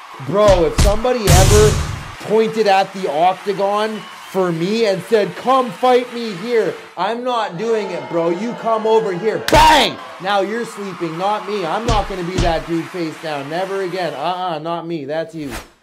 Bro, if somebody ever pointed at the octagon for me and said, come fight me here, I'm not doing it, bro. You come over here. Bang! Now you're sleeping, not me. I'm not going to be that dude face down. Never again. Not me. That's you.